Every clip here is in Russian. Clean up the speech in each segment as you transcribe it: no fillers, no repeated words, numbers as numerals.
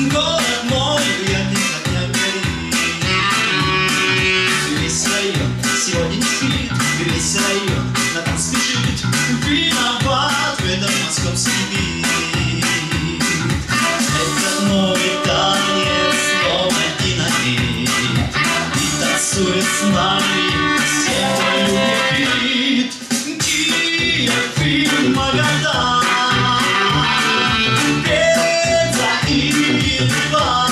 Город мой ярких огнях горит. Весь район сегодня не спит, весь район на танц спешит. Виноват в этом московский бит. Этот новый танец словно динамит, и танцует с нами всем мой любит. Киев, Фильм, Магадан, Пенза и Ереван.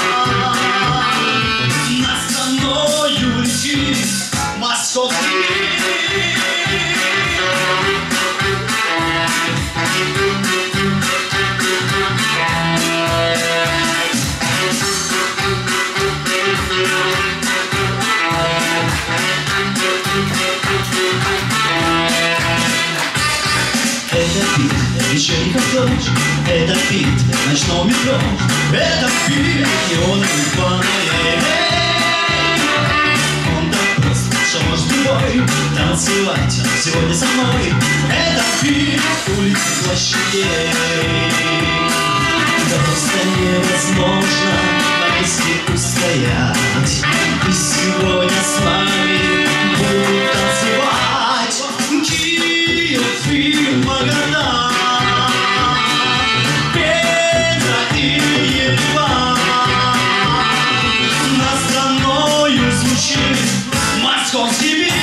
Над страною летит московский бит. Это бит вечерних дождь, это бит ночного метро, это бит неоновых фонарей. Он так просто, что может любой танцевать сегодня со мной. Это бит улиц и площадей. Просто невозможно на месте устоять, и сегодня с вами буду танцевать. Киев, Фильм, Магадан, Пенза и Ереван. Над страною звучит московский бит.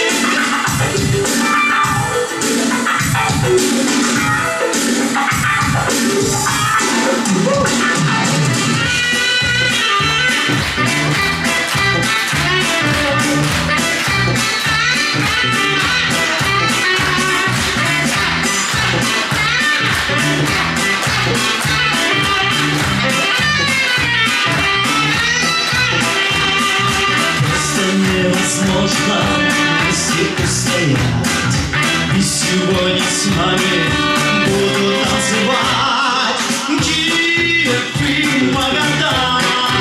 Невозможно вместе устоять, и сегодня с вами буду танцевать. Киев, Фильм, Магадан,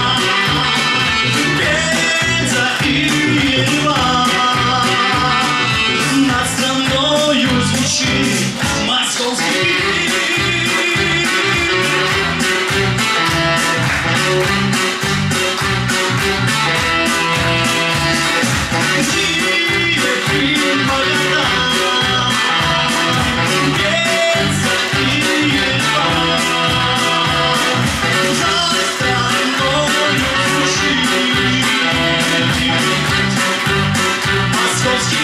Пенза и Ереван. Над страною звучит московский бит. Moskovski